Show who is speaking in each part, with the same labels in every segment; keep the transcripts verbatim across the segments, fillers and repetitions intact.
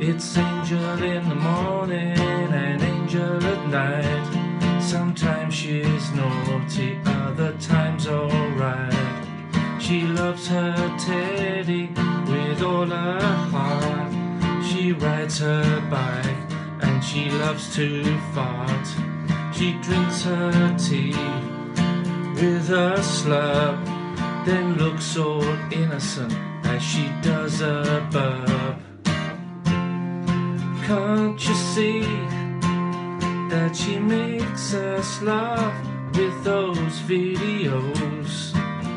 Speaker 1: It's angel in the morning and angel at night. Sometimes she's naughty, other times alright. She loves her teddy with all her heart. She rides her bike and she loves to fart. She drinks her tea with a slurp, then looks all innocent as she does a burp. Can't you see that she makes us laugh with those videos?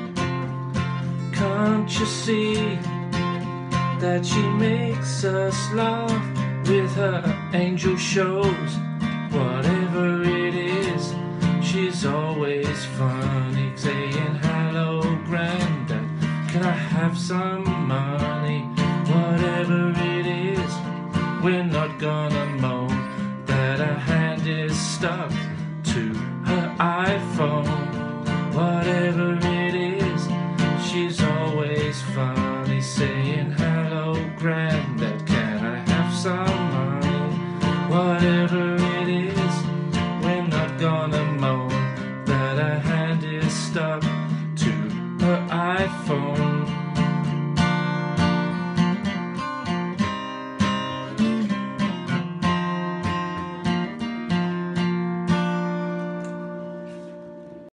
Speaker 1: Can't you see that she makes us laugh with her angel shows? Whatever it is, she's always funny, saying, "Hello, Grandad, can I have some money?" Whatever it is, we're not gonna moan that her hand is stuck to her iPhone. Whatever it is, she's always funny, saying, "Hello, Grandad, can I have some money?" Whatever it is, we're not gonna moan that her hand is stuck to her iPhone.